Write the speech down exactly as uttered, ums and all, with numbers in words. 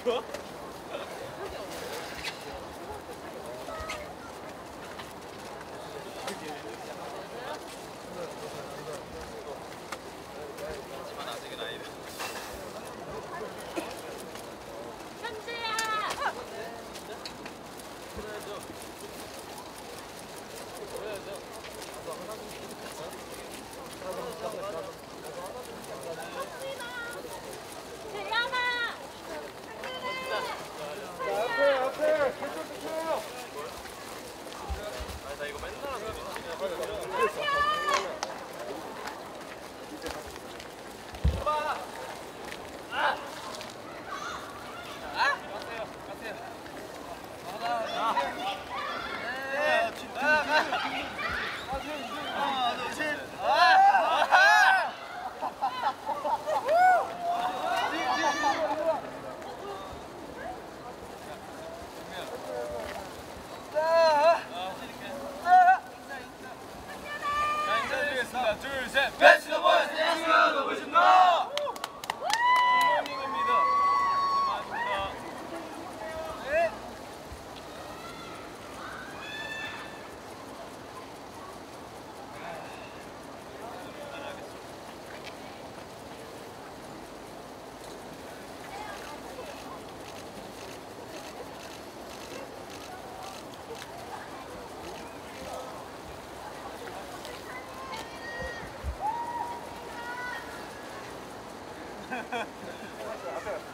좋아? 하지만 아직은 아니다. 현주야! 그래야죠. 그래야죠. 재현아! 앞에 앞에 결정 주세요. 아니 나 이거 맨날 하는데. 둘, 셋! 배치 더 보이스! 안녕하세요! 너무신다! 굿모닝입니다. 고생하셨습니다. 네. 앞에